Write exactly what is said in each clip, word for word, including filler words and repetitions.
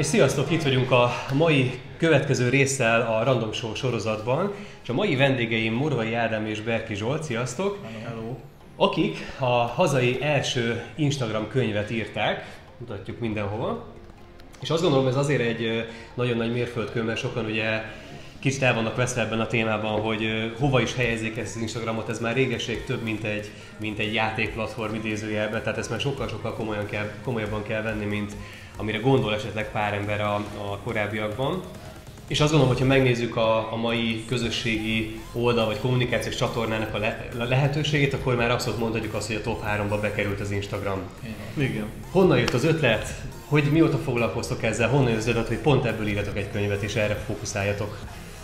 sziasztok! Itt vagyunk a mai következő résszel a Random Show sorozatban, és a mai vendégeim Morvai Ádám és Berki Zsolt, sziasztok! Hello. Akik a hazai első Instagram könyvet írták, mutatjuk mindenhova. És azt gondolom, ez azért egy nagyon nagy mérföldkő, mert sokan ugye kicsit el vannak veszve ebben a témában, hogy hova is helyezzék ezt az Instagramot, ez már régesség több, mint egy, mint egy játékplatform idézőjelben, tehát ezt már sokkal-sokkal komolyan kell, komolyabban kell venni, mint amire gondol esetleg pár ember a, a korábbiakban. És azt gondolom, hogyha megnézzük a, a mai közösségi oldal vagy kommunikációs csatornának a, le, a lehetőségét, akkor már abszolút mondhatjuk azt, hogy a top háromba bekerült az Instagram. Igen. Honnan jött az ötlet? Hogy mióta foglalkoztok ezzel? Honnan jött az ötlet, hogy pont ebből írjatok egy könyvet és erre fókuszáljatok?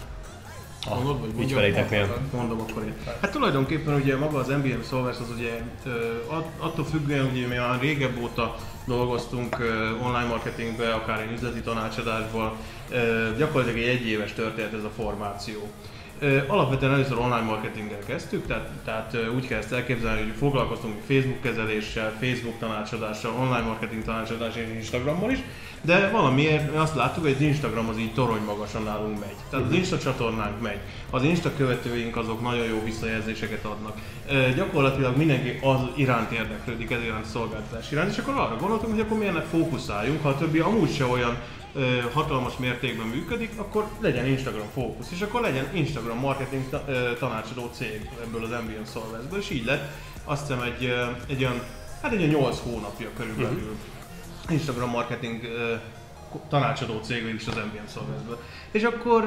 Mondod, vagy ügyfeleiteknél. Mondom akkor én. Hát tulajdonképpen ugye maga az em bé em Solvers az ugye attól függően, hogy mi már régebb óta dolgoztunk online marketingben, akár egy üzleti tanácsadásban, gyakorlatilag egy egyéves történet ez a formáció. Alapvetően először online marketinggel kezdtük, tehát, tehát úgy kell ezt elképzelni, hogy foglalkoztunk Facebook kezeléssel, Facebook tanácsadással, online marketing tanácsadással és Instagrammal is, de valamiért azt láttuk, hogy az Instagram az így torony magasan nálunk megy. Tehát az Insta csatornánk megy, az Insta követőink azok nagyon jó visszajelzéseket adnak. E, gyakorlatilag mindenki az iránt érdeklődik, ez iránt szolgáltatás iránt, és akkor arra gondoltunk, hogy akkor milyennek fókuszáljunk, ha a többi amúgy se olyan hatalmas mértékben működik, akkor legyen Instagram fókusz, és akkor legyen Instagram marketing tanácsadó cég ebből az em bé em Solversből, és így lett azt hiszem egy, egy olyan, hát egy nyolc hónapja körülbelül uh-huh. Instagram marketing tanácsadó cég is az em bé em Solversből. És akkor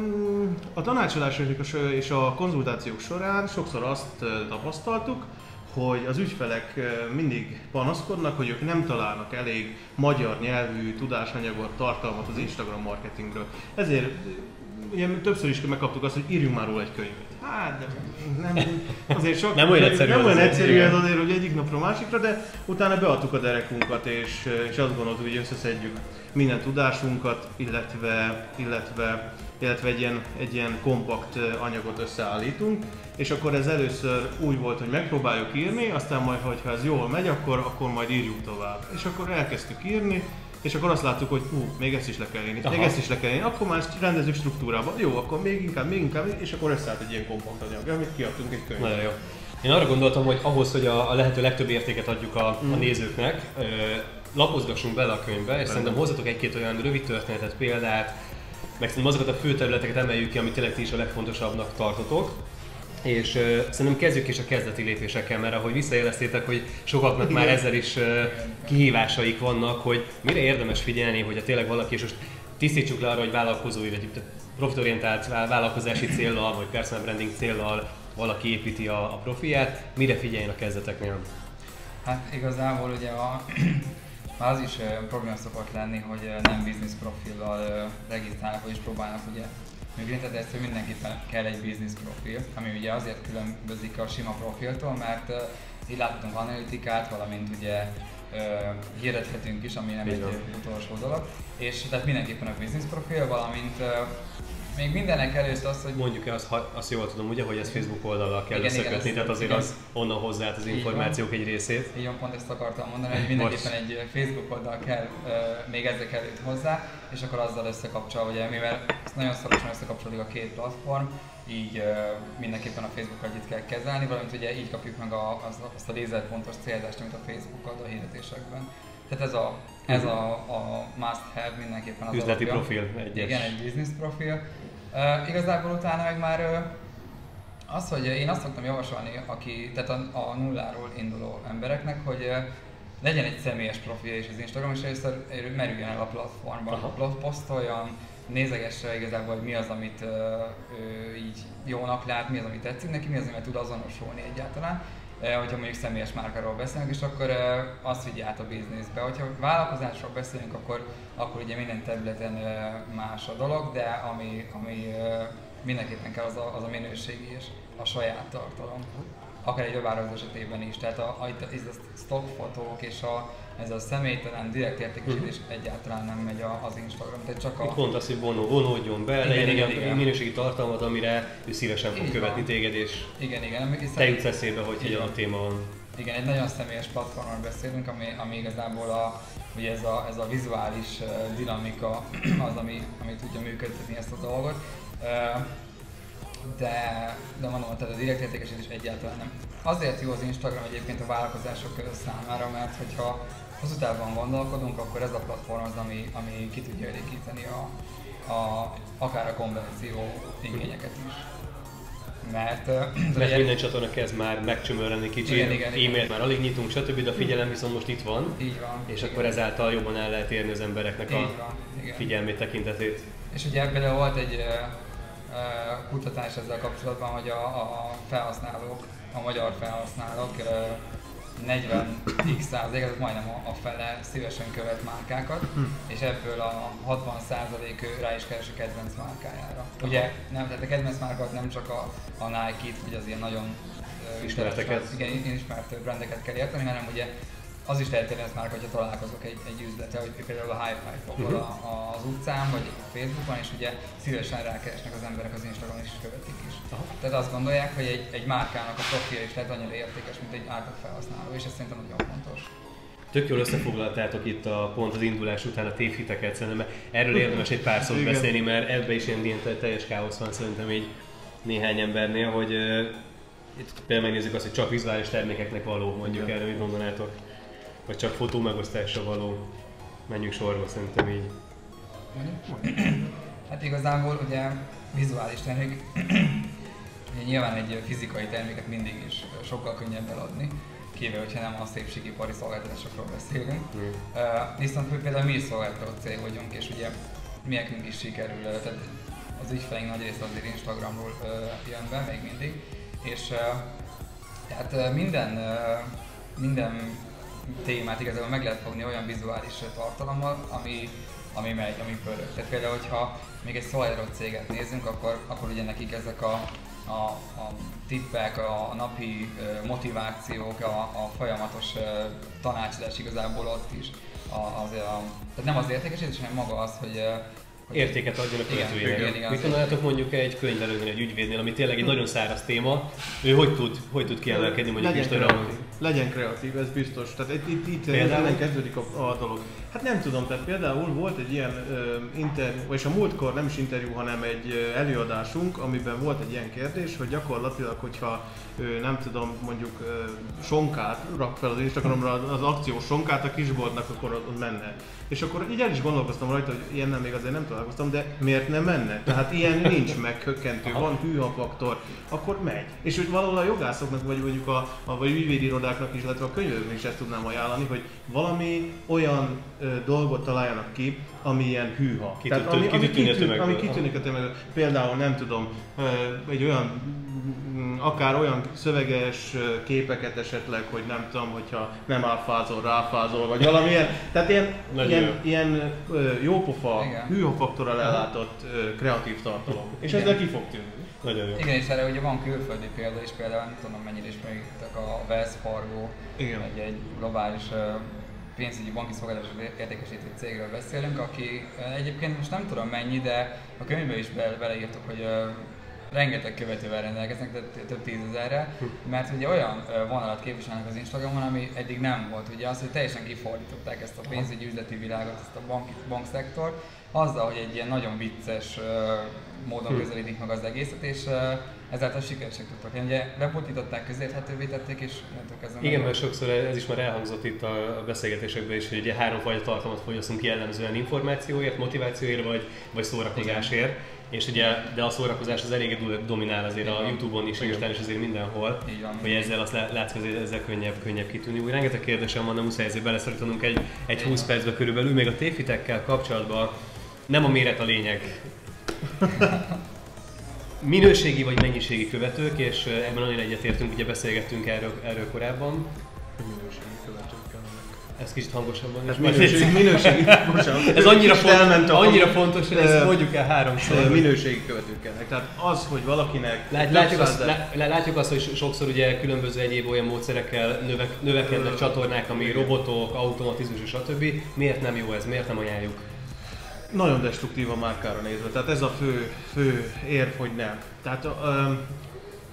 a tanácsadás és a konzultációk során sokszor azt tapasztaltuk, hogy az ügyfelek mindig panaszkodnak, hogy ők nem találnak elég magyar nyelvű tudásanyagot, tartalmat az Instagram marketingről. Ezért ugye, többször is megkaptuk azt, hogy írjunk már róla egy könyvet. Hát, de nem, azért sok, nem olyan egyszerű, nem olyan egyszerű ez azért, hogy egyik napra másikra, de utána beadtuk a derekunkat, és, és azt gondoltuk, hogy összeszedjük minden tudásunkat, illetve, illetve, illetve egy, ilyen, egy ilyen kompakt anyagot összeállítunk. És akkor ez először úgy volt, hogy megpróbáljuk írni, aztán majd, hogyha ez jól megy, akkor, akkor majd írjuk tovább. És akkor elkezdtük írni, és akkor azt láttuk, hogy hú, még ezt is le kell írni, még ezt is le kell írni, akkor már ezt rendezzük struktúrába. Jó, akkor még inkább, még inkább, és akkor összeállt egy ilyen kompakt anyag, amit kiadtunk egy könyvet. Nagyon jó. Én arra gondoltam, hogy ahhoz, hogy a, a lehető legtöbb értéket adjuk a, mm. a nézőknek, ö, lapozgassunk bele a könyvbe, és Rendben. Szerintem hozzatok egy-két olyan rövid történetet, példát, meg szerintem azokat a fő területeket emeljük ki, amit tényleg ti is a legfontosabbnak tartotok. És uh, szerintem kezdjük is a kezdeti lépésekkel, mert ahogy visszajeleztétek, hogy sokaknak már ezzel is uh, kihívásaik vannak, hogy mire érdemes figyelni, hogy tényleg valaki, és most tisztítsuk le arra, hogy vállalkozói, vagy profitorientált vállalkozási céllal, vagy personal branding céllal valaki építi a, a profilját, mire figyeljen a kezdeteknél? Hát igazából ugye a, az is uh, probléma szokott lenni, hogy uh, nem business profillal uh, regisztrálnak, vagyis próbálnak ugye működni, tehát ezt mindenképpen kell egy business profil, ami ugye azért különbözik a sima profiltól, mert uh, így láthatunk analitikát, valamint ugye uh, hirdethetünk is, ami nem egy utolsó dolog, és tehát mindenképpen a business profil, valamint uh, még mindenek előtt az, hogy... Mondjuk azt, azt jól tudom, ugye, hogy ez Facebook oldallal kell igen, összekötni, igen, tehát azért igen. az onnan hozzá az információk egy részét. Így van, pont ezt akartam mondani, hogy mindenképpen egy Facebook oldal kell uh, még ezek előtt hozzá, és akkor azzal összekapcsol, ugye, mivel nagyon szorosan összekapcsolódik a két platform, így uh, mindenképpen a Facebookot itt kell kezelni, valamint ugye így kapjuk meg a, az, azt a lézerpontos célzást, amit a Facebook ad a hirdetésekben. Tehát ez a, ez a, a must have mindenképpen az üzleti alapja. profil, egyes. Igen, egy business profil. Uh, igazából utána meg már uh, az, hogy én azt szoktam javasolni, aki, tehát a, a nulláról induló embereknek, hogy uh, legyen egy személyes profilja is az Instagram, és először merüljön el a platformban, posztoljon, nézegesse igazából, hogy mi az, amit uh, ő így jónak lát, mi az, amit tetszik neki, mi az, amit tud azonosulni egyáltalán. Uh, hogyha mondjuk személyes márkáról beszélünk, és akkor uh, azt vigye át a bizniszbe. Hogyha vállalkozásról beszélünk, akkor, akkor ugye minden területen uh, más a dolog, de ami, ami uh, mindenképpen kell, az a, az a minőségi és a saját tartalom. Akár egy webáruházó esetében is, tehát a, a, a stock fotók és a, ez a személytelen direkt értékesítés uh-huh. egyáltalán nem megy a, az Instagram, tehát csak a... Itt pont az, hogy vonó, vonódjon be, legyen igen, igen, minőségi tartalmat, amire ő szívesen fog így követni van. téged, és igen, igen, te jutsz eszébe, hogy egy olyan téma van. Igen, egy nagyon személyes platformról beszélünk, ami, ami igazából a, ugye ez, a, ez a vizuális uh, dinamika az, ami, ami tudja működtetni ezt a dolgot. Uh, de, de mondom, tehát a direkt értékesítés egyáltalán nem. Azért jó az Instagram egyébként a vállalkozások számára, mert hogyha hosszú távon gondolkodunk, akkor ez a platform az, ami, ami ki tudja elégíteni a, a, akár a konverzió igényeket is. Mert, Mert minden csatorna kezd már megcsömörleni kicsit, e-mailt már alig nyitunk, stb. De a figyelem viszont most itt van, így van, és igen. akkor ezáltal jobban el lehet érni az embereknek a van, figyelmét, tekintetét. És ugye például volt egy uh, kutatás ezzel kapcsolatban, hogy a, a felhasználók, a magyar felhasználók uh, negyven százalék, ez majdnem a, a fele szívesen követ márkákat, hm. és ebből a hatvan százalék rá is keres a kedvenc márkájára. Ugye nem, tehát a kedvenc márkákat nem csak a, a Nike-t, vagy az ilyen nagyon uh, ismerteket, igen, ismert brandeket kell érteni, hanem ugye az is lehet kedvenc márka, hogyha találkozok egy, egy üzletre, hogy például a Hi-Fi-val uh-huh. az utcán, vagy a Facebookon, és ugye szívesen rákeresnek az emberek az Instagramon is, és követik is. Aha. Tehát azt gondolják, hogy egy, egy márkának a profilja is lehet annyira értékes, mint egy átlag felhasználó, és ez szerintem nagyon fontos. Tök jól összefoglaltátok itt a pont az indulás után a tévhiteket, szerintem erről érdemes egy pár szót beszélni, mert ebbe is ilyen, ilyen teljes káosz van szerintem így néhány embernél, hogy uh, itt például megnézzük azt, hogy csak vizuális termékeknek való, mondjuk erről mit mondanátok? Vagy csak fotó megosztásra való. Menjünk sorba szerintem így. Hát igazából ugye vizuális termék, ugye nyilván egy fizikai terméket mindig is sokkal könnyebb eladni, kivéve, hogyha nem a szépségipari szolgáltatásokról beszélünk. Mm. Uh, viszont például mi is szolgáltató cég vagyunk, és ugye mi nekünk is sikerül, tehát az ügyfeleink nagy része azért Instagramról uh, jön be még mindig, és uh, tehát uh, minden, uh, minden témát igazából meg lehet fogni olyan vizuális tartalommal, ami, ami megy, ami pörög. Tehát például, hogyha még egy szolgáltató céget nézzünk, akkor, akkor ugye nekik ezek a, a, a tippek, a, a napi motivációk, a, a folyamatos tanácsadás igazából ott is. A, azért a, tehát nem az értékesítés, hanem maga az, hogy értéket adjon a követőjének. Mit mondanátok mondjuk egy könyvelőnél, egy ügyvédnél, ami tényleg egy nagyon száraz téma, ő hogy tud, hogy tud kiemelkedni mondjuk Instagramon? Legyen kreatív, ez biztos. Tehát itt, itt, itt innen kezdődik a, a dolog. Hát nem tudom, tehát például volt egy ilyen uh, interjú, vagyis a múltkor nem is interjú, hanem egy uh, előadásunk, amiben volt egy ilyen kérdés, hogy gyakorlatilag, hogyha uh, nem tudom, mondjuk uh, sonkát rak fel az Instagramra, az akciós sonkát a kisboltnak, akkor ott menne. És akkor így el is gondolkoztam rajta, hogy ilyennel még azért nem találkoztam, de miért nem menne? Tehát ilyen nincs meghökkentő, van hűha faktor, akkor megy. És hogy valahol a jogászoknak, vagy mondjuk a, a vagy ügyvédirodáknak is, illetve a könyvelőknek is ezt tudnám ajánlani, hogy valami olyan ö, dolgot találjanak ki, ami ilyen hűha. Ki Tehát, ami, ami, kitűnik, ami kitűnik a tömegből. Például nem tudom, ö, egy olyan akár olyan szöveges képeket esetleg, hogy nem tudom, hogyha nem áfázol, ráfázol, vagy valamilyen. Tehát ilyen, ilyen, ilyen jópofa, hűha faktorral ellátott kreatív tartalom. És ezzel ki fog tűnni. Nagyon jó. Igen, és erre ugye van külföldi példa is, például nem tudom mennyire ismerjük a Wells Fargo, egy, egy globális pénzügyi banki szolgáltatás értékesítő cégről beszélünk, aki egyébként most nem tudom mennyi, de a könyvben is be, beleírtuk, hogy rengeteg követővel rendelkeznek, több tízezerre, mert ugye olyan vonalat képviselnek az Instagramon, ami eddig nem volt. Ugye az, hogy teljesen kifordították ezt a pénzügyi üzleti világot, ezt a bank, bankszektort, azzal, hogy egy ilyen nagyon vicces módon közelítik meg az egészet, és ezáltal sikeresek tudtak lenni. Ugye leportították, közérthetővé tették, és kezdve igen, mert sokszor ez is már elhangzott itt a beszélgetésekben is, hogy ugye háromfajta tartalmat fogyasszunk jellemzően információért, motivációért vagy, vagy szórakozásért. Igen. És ugye, de a szórakozás az eléggé dominál azért a YouTube-on is, Instán is azért mindenhol, hogy ezzel azt látsz, hogy ezzel könnyebb, könnyebb kitűnni. Úgy rengeteg kérdésem van, de muszáj ezért beleszorítanunk egy, egy húsz percbe körülbelül, még a tévhitekkel kapcsolatban nem a méret a lényeg. Minőségi vagy mennyiségi követők, és ebben nagyon egyetértünk, ugye beszélgettünk erről, erről korábban. Minőségi követők kellenek. Ez kicsit hangosabban is. Minőségi, minőségi, bocsánat. Ez annyira, font, annyira fontos, hogy ezt mondjuk el háromszor. Minőségi követők kellenek. Tehát az, hogy valakinek... Lát, látjuk, azt, lá, látjuk azt, hogy sokszor ugye különböző egyéb olyan módszerekkel növek, növekednek ö, csatornák, ami robotok, automatizmus és stb. Miért nem jó ez? Miért nem ajánljuk? Nagyon destruktív a márkára nézve, tehát ez a fő, fő érv, hogy nem. Tehát, ö,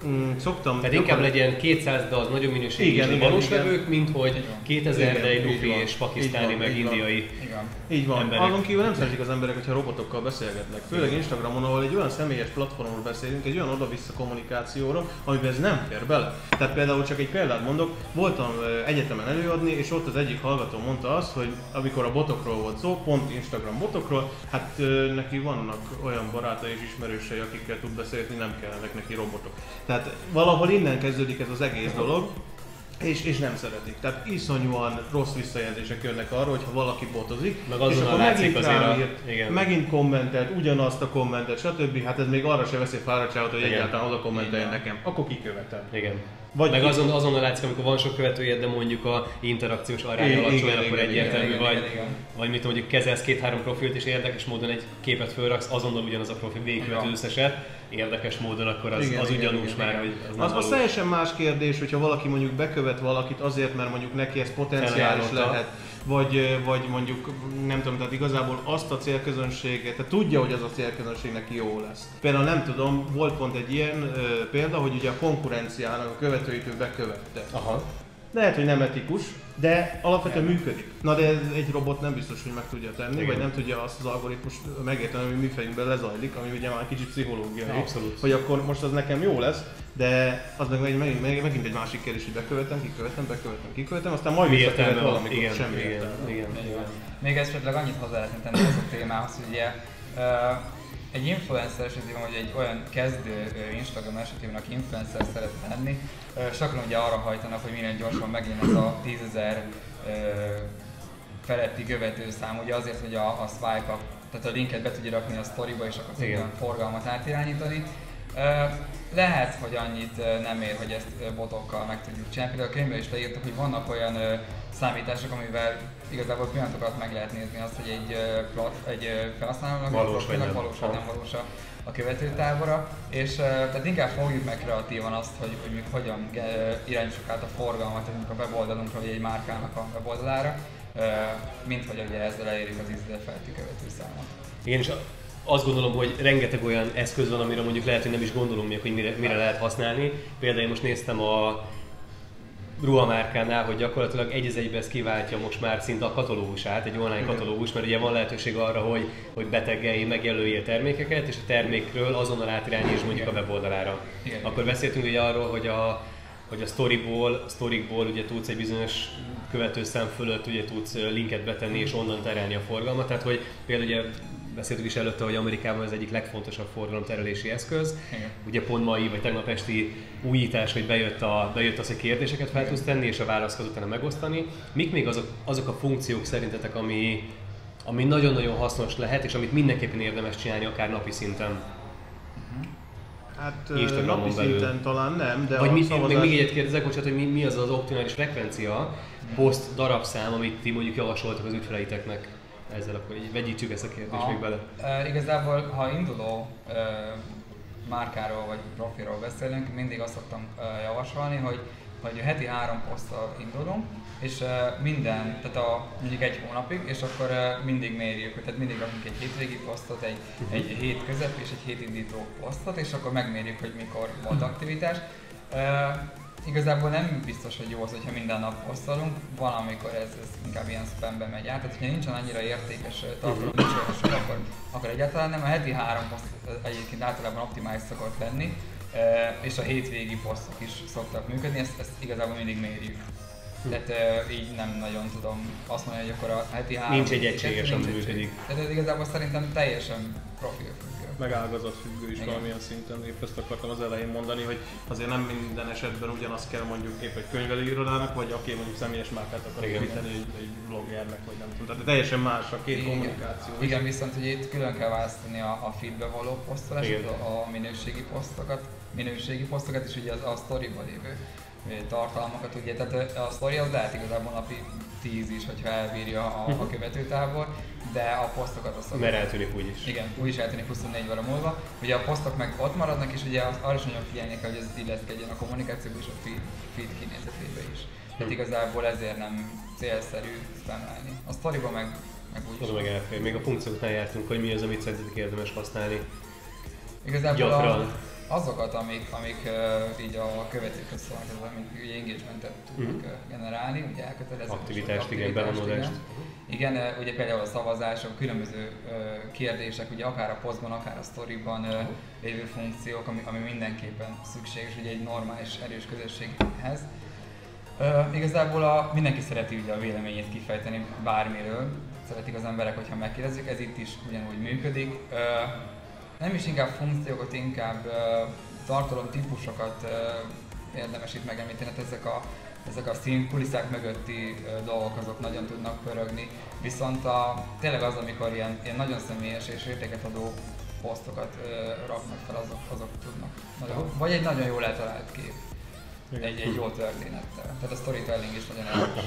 Mm, szoktam. Tehát inkább legyen kétszáz, de az nagyon minőségi valós vevők, mint hogy kétezer, de egy lufi és pakisztáni, van, meg indiai Igen. Így van. emberek. Azon kívül nem szeretik az emberek, hogyha robotokkal beszélgetnek. Főleg Instagramon, ahol egy olyan személyes platformról beszélünk, egy olyan oda-vissza kommunikációról, amiben ez nem fér bele. Tehát például csak egy példát mondok, voltam egyetemen előadni, és ott az egyik hallgató mondta azt, hogy amikor a botokról volt szó, pont Instagram botokról, hát neki vannak olyan barátai és ismerősei, akikkel tud beszélni, nem kellenek neki robotok. Tehát valahol innen kezdődik ez az egész dolog, és, és nem szeretik. Tehát iszonyúan rossz visszajelzések jönnek arról, hogyha valaki botozik, meg és akkor megint ráírt, a... megint kommentelt, ugyanazt a kommentet, stb. Hát ez még arra se veszi fáradtságot, hogy igen. egyáltalán oda kommenteljen nekem. Akkor kikövetem. Igen. Vagy meg ki... azon, azonnal látszik, amikor van sok követőjed, de mondjuk a interakciós arány alacsony, akkor egyértelmű igen, vagy. igen, igen. Vagy mit mondjuk kezelsz két-három profilt és érdekes módon egy képet fölraksz, azonnal ugyanaz a profil végigkövető összeset, érdekes módon, akkor az, igen, az igen, ugyanúgy igen, már, igen. hogy az nem az, az teljesen más kérdés, hogyha valaki mondjuk bekövet valakit azért, mert mondjuk neki ez potenciális lehet, vagy, vagy mondjuk nem tudom, tehát igazából azt a célközönséget, tehát tudja, hogy az a célközönség neki jó lesz. Például nem tudom, volt pont egy ilyen ö, példa, hogy ugye a konkurenciának a követőit ő bekövette. Aha. Lehet, hogy nem etikus, de alapvetően működik. Na de ez egy robot nem biztos, hogy meg tudja tenni, igen. vagy nem tudja azt az algoritmus megérteni, ami mi fejünkben lezajlik, ami ugye már kicsit pszichológiai. Abszolút. Hogy akkor most az nekem jó lesz, de az meg megint, megint, megint egy másik kérdés, hogy bekövetem, kikövetem, bekövetem, kikövetem, aztán majd visszakövet valamikor, igen, semmi igen, értelme. igen, igen, igen. Még esetleg annyit hozzá lehetne tenni ez a témához, hogy ugye uh, egy influencer esetében, vagy egy olyan kezdő uh, Instagram esetében, aki influencer szeretne lenni, uh, sokan ugye arra hajtanak, hogy minél gyorsan megint ez a tízezer uh, feletti követőszám, ugye azért, hogy a, a swipe-up, tehát a linket be tudja rakni a sztoriba, és akkor tudja forgalmat átirányítani. Uh, lehet, hogy annyit uh, nem ér, hogy ezt uh, botokkal meg tudjuk csinálni. Például a könyvben is leírtuk, hogy vannak olyan uh, számítások, amivel igazából pillanatokat meg lehet nézni azt, hogy egy, uh, plat, egy uh, felhasználónak valós vagy nem, valós, vagy nem valós a, a követőtábora. És uh, tehát inkább fogjuk meg kreatívan azt, hogy, hogy mi hogyan uh, irányítsuk át a forgalmat a weboldalunkra, vagy egy márkának a weboldalára, uh, mint hogy ugye ezzel elérjük az tízezer feletti követőszámot. Igen, és azt gondolom, hogy rengeteg olyan eszköz van, amire mondjuk lehet, hogy nem is gondolunk még, hogy mire, mire lehet használni. Például én most néztem a ruhamárkánál, hogy gyakorlatilag egy az egybe ez kiváltja most már szinte a katalógusát, egy online katalógus, mert ugye van lehetőség arra, hogy, hogy beteggelj, megjelölje termékeket, és a termékről azonnal átirányíts mondjuk a weboldalára. Igen. Akkor beszéltünk ugye arról, hogy a hogy a storyból, a storyból ugye tudsz egy bizonyos követőszám fölött ugye tudsz linket betenni és onnan terelni a forgalmat, tehát hogy például ugye beszéltük is előtte, hogy Amerikában ez egyik legfontosabb forgalomterelési eszköz. Igen. Ugye pont mai vagy tegnap esti újítás, hogy bejött, a, bejött az, hogy kérdéseket fel tudsz tenni és a válaszokat utána megosztani. Mik még azok, azok a funkciók szerintetek, ami, ami nagyon-nagyon hasznos lehet és amit mindenképpen érdemes csinálni akár napi szinten? Hát napi szinten talán nem, de vagy a mi, szavazás... még, még egyet kérdezek, bocsánat, hogy mi, mi az az optimális frekvencia, poszt darabszám, amit ti mondjuk javasoltak az ügyfeleiteknek? Ezzel akkor így vegyítsük ezt a kérdést a, még bele. E, igazából, ha induló e, márkáról vagy profilról beszélünk, mindig azt szoktam e, javasolni, hogy, hogy heti három poszttal indulunk, és e, minden, tehát a, mondjuk egy hónapig, és akkor e, mindig mérjük, tehát mindig rakunk egy hétvégi posztot, egy, uh-huh. egy hét közep és egy hétindító posztot, és akkor megmérjük, hogy mikor volt aktivitás. E, Igazából nem biztos, hogy jó az, hogyha minden nap posztolunk, valamikor ez, ez inkább ilyen spambe megy át, tehát hogyha nincsen annyira értékes tartalom, nincs olyan sok, akkor, akkor egyáltalán nem. A heti három poszt egyébként általában optimális szokott lenni, és a hétvégi posztok is szoktak működni, ezt, ezt igazából mindig mérjük. Tehát így nem nagyon tudom azt mondani, hogy akkor a heti három... Nincs egy egységes, ami működik. Tehát ez igazából szerintem teljesen profil. Meg ágazatfüggő is. Igen. Valamilyen szinten, épp ezt akartam az elején mondani, hogy azért nem minden esetben ugyanazt kell mondjuk épp egy könyvelőirodának, vagy aki mondjuk személyes márkát akar építeni egy, egy bloggernek, vagy nem tudom. Tehát teljesen más a két igen. kommunikáció. Igen, viszont ugye itt külön kell választani a, a feedbe való posztolást, a, a minőségi posztokat, minőségi posztokat és ugye az, a storyban lévő tartalmakat, ugye, tehát a sztori az lehet igazából napi tíz is, hogyha elbírja a, a követőtábor, de a posztokat azt... Mert eltűnik úgyis. Igen, úgyis eltűnik huszonnégy óra múlva. Ugye a posztok meg ott maradnak, és ugye arra is nagyon figyelni kell, hogy ez illeszkedjen a kommunikációba és a feed, feed kinézetébe is. Tehát igazából ezért nem célszerű spamlálni. A sztoriba meg, meg úgyis. Oda meg elfér. Még a funkcióknál jártunk, hogy mi az, amit szerintetek érdemes használni. Igazából a, azokat, amik, amik uh, így a követőkhöz szólnak, amik ugye engagementet tudnak uh, generálni, ugye elkötelező aktivitást, igen, bevonulást. Igen, igen, ugye például a szavazások, különböző uh, kérdések, ugye akár a posztban, akár a sztoriban uh, lévő funkciók, ami, ami mindenképpen szükséges ugye egy normális, erős közösséghez. Uh, igazából a, mindenki szereti ugye a véleményét kifejteni bármiről, szeretik az emberek, hogyha megkérdezzük, ez itt is ugyanúgy működik. Uh, nem is inkább funkciókat, inkább uh, tartalomtípusokat uh, érdemes itt megemlíteni, hát ezek a, ezek a színkulisszák mögötti uh, dolgok azok nagyon tudnak pörögni, viszont a, tényleg az, amikor ilyen, ilyen nagyon személyes és értéket adó posztokat uh, raknak fel, azok, azok tudnak. Nagyon, vagy egy nagyon jól eltalált kép. Egy, egy jó történettel. Tehát a storytelling is nagyon erős.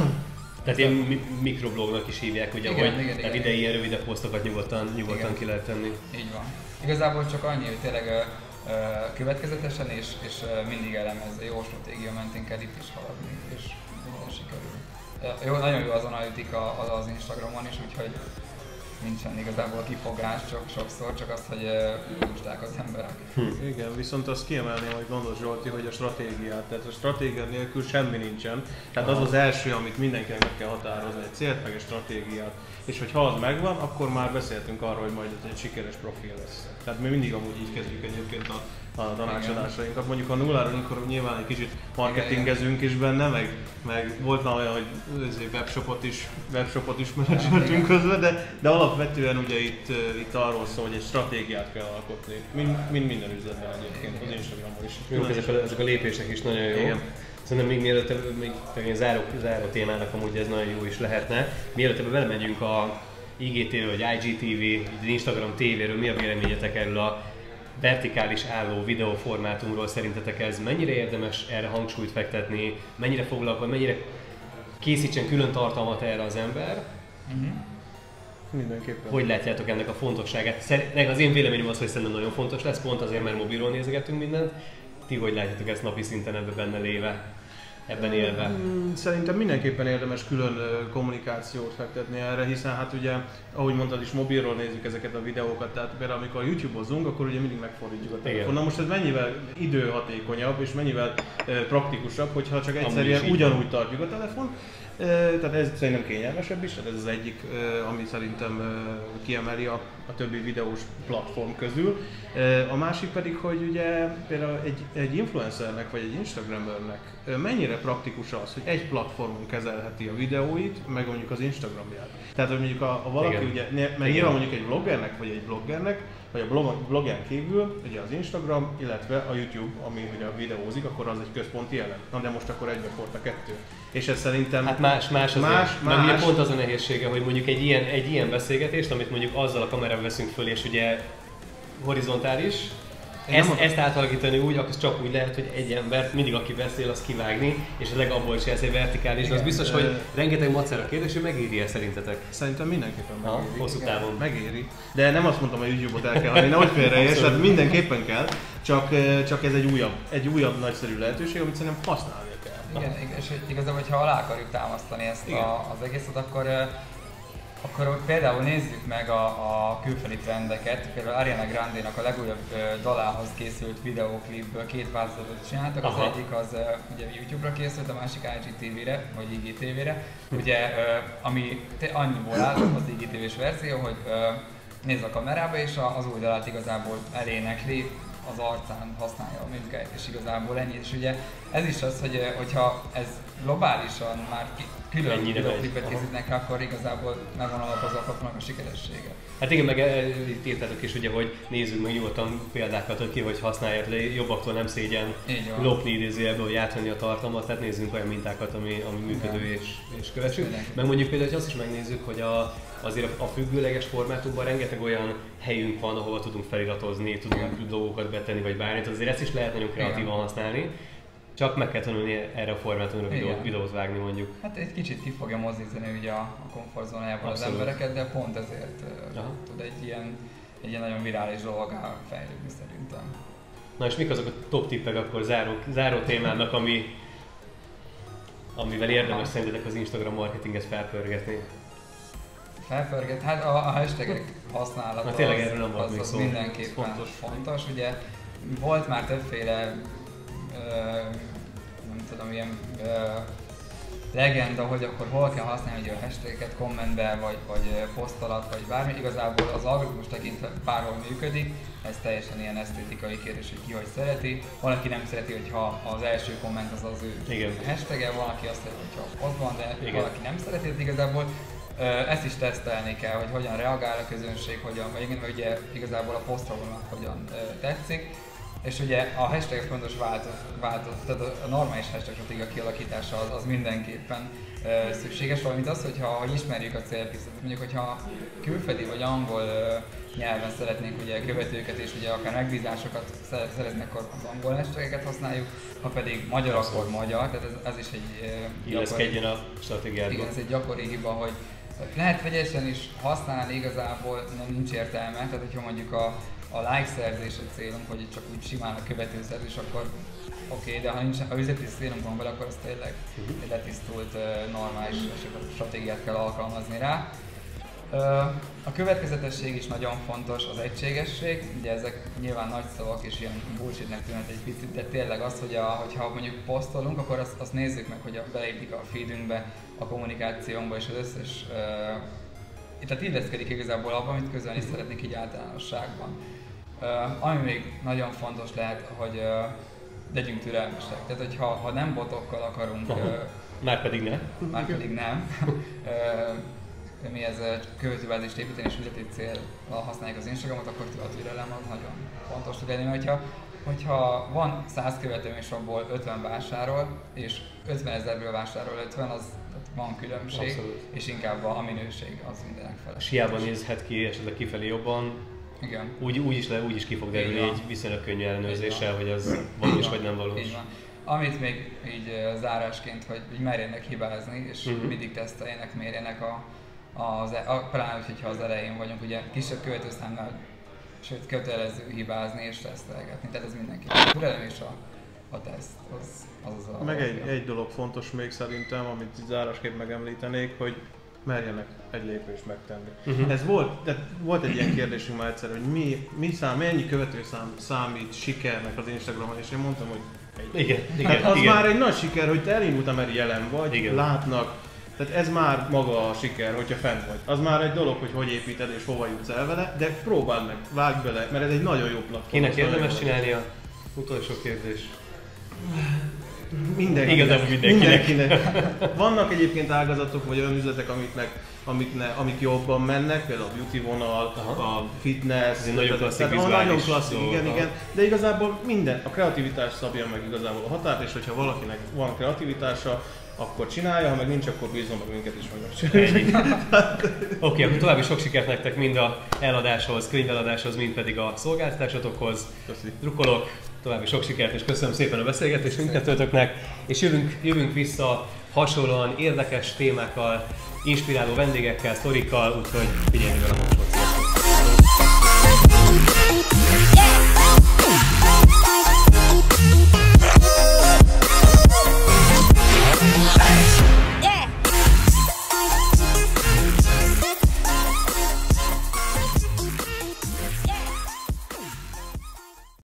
Tehát ilyen mi- mikroblognak is hívják, ugye, igen, hogy igen, tehát igen, ide ilyen rövidebb posztokat nyugodtan, nyugodtan ki lehet tenni. Így van. Igazából csak annyi, hogy tényleg ö, ö, következetesen és, és ö, mindig elemezve, jó stratégia mentén kell itt is haladni, és minden sikerül. Ö, jó, nagyon jó az analitika az, az Instagramon is, úgyhogy nincsen igazából kifogás, csak sokszor, csak az, hogy tudták az emberek. Hm. Igen, viszont azt kiemelném, hogy gondos Zsolti, hogy a stratégiát, tehát a stratégia nélkül semmi nincsen. Tehát az az első, amit mindenkinek meg kell határozni, egy célt, meg egy stratégiát. És hogyha az megvan, akkor már beszéltünk arról, hogy majd ez egy sikeres profil lesz. Tehát mi mindig amúgy így kezdjük egyébként a, a tanácsadásainkat. Mondjuk a nulláról, amikor nyilván egy kicsit marketingezünk is benne, meg, meg volt már olyan, hogy webshopot is, webshopot is menedzseltünk közben, de, de alapvetően ugye itt, itt arról szól, hogy egy stratégiát kell alkotni. Mind, mind minden üzletben egyébként, az Instagramon is. Jók, ezek a, ezek a lépések is nagyon jó. Igen. Szerintem még mielőtt, még egy záró, záró témának amúgy ez nagyon jó is lehetne. Mielőtt ebbe belemegyünk a I G T V vagy I G T V, Instagram té véről, mi a véleményetek erről a vertikális álló videóformátumról? Szerintetek ez mennyire érdemes erre hangsúlyt fektetni, mennyire foglalkozik, mennyire készítsen külön tartalmat erre az ember? Uh-huh. Mindenképpen. Hogy látjátok ennek a fontosságát? Szerintem az én véleményem az, hogy szerintem nagyon fontos lesz, pont azért, mert mobilról nézegetünk mindent. Ti hogy látjátok ezt napi szinten ebben benne léve, ebben élve? Szerintem mindenképpen érdemes külön kommunikációt fektetni erre, hiszen hát ugye, ahogy mondtad is, mobilról nézzük ezeket a videókat, tehát például amikor YouTube-ozunk, akkor ugye mindig megfordítjuk a telefon. Na most ez mennyivel időhatékonyabb és mennyivel praktikusabb, hogyha csak egyszerűen ugyanúgy tartjuk a telefon. Tehát ez szerintem kényelmesebb is, tehát ez az egyik, ami szerintem kiemeli a, a többi videós platform közül. A másik pedig, hogy ugye például egy, egy influencernek vagy egy instagramernek mennyire praktikus az, hogy egy platformon kezelheti a videóit, meg mondjuk az Instagramját. Tehát, hogy mondjuk a, a valaki igen. ugye, mert nyilván mondjuk egy vloggernek vagy egy bloggernek, vagy a bloggen kívül, ugye az Instagram, illetve a YouTube, ami ugye videózik, akkor az egy központi elem. Na de most akkor egybefort a kettő. És ez szerintem... Hát más, más azért. Más, más. Mert pont az a nehézsége, hogy mondjuk egy ilyen, egy ilyen beszélgetést, amit mondjuk azzal a kamerával veszünk föl, és ugye horizontális, ezt, ezt átalakítani úgy, akkor csak úgy lehet, hogy egy embert mindig aki beszél, az kivágni, és a legabból is ez egy vertikális, de az biztos, hogy ö... rengeteg macera kérdés, hogy megéri-e szerintetek? Szerintem mindenképpen megéri. Ha, hosszú távon. Megéri. De nem azt mondtam, hogy YouTube-ot el kell hagyni, nehogy félreérts, tehát mindenképpen kell, csak, csak ez egy újabb, egy újabb nagyszerű lehetőség, amit szerintem használni kell. Igen, és igazából, hogyha alá akarjuk támasztani ezt a, az egészet, akkor Akkor például nézzük meg a, a külföldi trendeket, például Ariana Grande-nak a legújabb uh, dalához készült videóklipből két változatot csináltak, az Aha. egyik az uh, ugye YouTube-ra készült, a másik I G T V-re, vagy I G T V-re, ugye uh, ami te, annyiból áll az I G T V-s verzió, hogy uh, néz a kamerába és a, az új dalát igazából elénekli, az arcán használja a működést, és igazából ennyi. És ugye ez is az, hogy hogyha ez globálisan már külön videóklipet készítnek, akkor igazából megvan alapozva a platformnak a sikeressége. Hát igen, meg itt írtátok is ugye, hogy nézzük meg nyugodtan példákat, hogy ki hogy használják le, jobbaktól nem szégyen lopni idézőjelből, hogy átvenni a tartalmat, tehát nézzünk olyan mintákat, ami, ami működő és, és kövessük. Meg mondjuk például, hogy azt is megnézzük, hogy a, azért a függőleges formátumban rengeteg olyan helyünk van, ahol tudunk feliratozni, tudunk dolgokat betenni vagy bármit, azért ezt is lehet nagyon kreatívan használni. Csak meg kell tanulni erre a formátumra videót, videót vágni mondjuk. Hát egy kicsit ki fogja mozdítani ugye a, a komfortzónájából az embereket, de pont ezért uh, tud egy ilyen, egy ilyen nagyon virális dologá fejlődni szerintem. Na és mik azok a top tippek akkor záró, záró témának, ami, amivel érdemes szerintetek az Instagram marketinget felpörgetni? Felpörget? Hát a, a hashtagek használata Na, tényleg erről nem az, az, az mindenképpen fontos. fontos. Ugye volt már többféle, ö, nem tudom, ilyen ö, legenda, hogy akkor hol kell használni ugye a hashtageket kommentbe, vagy, vagy poszt alatt, vagy bármi. Igazából az algoritmus tekintve bárhol működik, ez teljesen ilyen esztétikai kérdés, hogy ki hogy szereti. Van, aki nem szereti, hogyha az első komment az az ő Igen. hashtag-e, van, aki azt szereti, hogyha poszt van, de Igen. valaki nem szereti, ez igazából ezt is tesztelni kell, hogy hogyan reagál a közönség, hogyan, vagy igen, ugye igazából a posztolónak hogyan tetszik. És ugye a hashtag fontos változat, változat, tehát a normális hashtag stratégia kialakítása az, az mindenképpen uh, szükséges, valamint az, hogyha hogy ismerjük a célpisztot. Mondjuk, hogyha külföldi vagy angol uh, nyelven szeretnénk ugye követőket és ugye akár megbízásokat szeretnék, akkor az angol hashtageket használjuk, ha pedig magyar, akkor magyar, tehát ez, ez is egy uh, illeszkedjen a stratégiába. Igen, ez egy gyakori hiba, hogy lehet vegyesen is használni, igazából nem nincs értelme, tehát hogyha mondjuk a a like szerzés a célunk, hogy csak úgy simán a követőszerzés, akkor oké, okay, de ha nincs, ha üzleti célunk van vele, akkor az tényleg egy letisztult, normális stratégiát kell alkalmazni rá. A következetesség is nagyon fontos, az egységesség, ugye ezek nyilván nagy szavak és ilyen bullshitnek tűnhet egy picit, de tényleg az, hogy a, hogyha mondjuk posztolunk, akkor azt, azt nézzük meg, hogy beleépik a feedünkbe, a kommunikációnkba és az összes, tehát illeszkedik igazából abban, amit közölni szeretnék így általánosságban. Uh, ami még nagyon fontos lehet, hogy uh, legyünk türelmesek. Tehát, hogy ha, ha nem botokkal akarunk... Uh, már pedig nem. Már pedig nem. uh, mi ez követőbázist építeni és üzleti célra használjuk az Instagramot, akkor a türelem az nagyon fontos tud lenni. Hogyha, hogyha van száz követőm és abból ötven vásárol, és ötvenezerből vásárol ötven, az van különbség, abszolút. És inkább a minőség az mindenek felett. És hiába nézhet ki esetleg kifelé jobban, igen. Úgy, úgy, is le, úgy is ki fog derülni egy viszonylag könnyű ellenőrzéssel, hogy az valós vagy nem valós. Így van. Amit még így uh, zárásként, hogy, hogy merjenek hibázni, és uh-huh. mindig teszteljenek, mérjenek a, az, a, pláne, hogyha az elején vagyunk, ugye kisebb követőszámnál, sőt kötelező hibázni és tesztelgetni, tehát ez mindenki. A türelem és a, a teszt, az az, az a... Meg egy, egy dolog fontos még szerintem, amit zárásképp megemlítenék, hogy merjenek egy lépést megtenni. Uh-huh. Ez volt, de volt egy ilyen kérdésünk már egyszer, hogy mi, mi szám, mennyi követőszám számít sikernek az Instagramon, és én mondtam, hogy egy. Igen, igen, hát az igen. már egy nagy siker, hogy te elindultam, mert jelen vagy, igen. látnak. Tehát ez már maga a siker, hogyha fent vagy. Az már egy dolog, hogy hogy építed és hova jutsz el vele, de próbáld meg, vágj bele, mert ez egy nagyon jó platform. Kinek érdemes csinálnia? Utolsó kérdés. Mindenkinek. Igazából mindenkinek. mindenkinek. Vannak egyébként ágazatok vagy olyan üzletek, amiknek, amiknek, amik jobban mennek, például a beauty vonal, aha. a fitness, ez nagyon klasszik, tehát, nagyon klasszik, dolga. igen, igen, de igazából minden, a kreativitás szabja meg igazából a határt, és hogyha valakinek van kreativitása, akkor csinálja, ha meg nincs, akkor bízom meg minket is meg. Oké, okay, akkor további sok sikert nektek mind a eladáshoz, könyveladáshoz, mind pedig a szolgáltatásotokhoz. Köszönöm. Drukkolok, további sok sikert, és köszönöm szépen a beszélgetést mindkettőtöknek, és jövünk, jövünk vissza hasonlóan érdekes témákkal, inspiráló vendégekkel, sztorikkal, úgyhogy figyeljetek a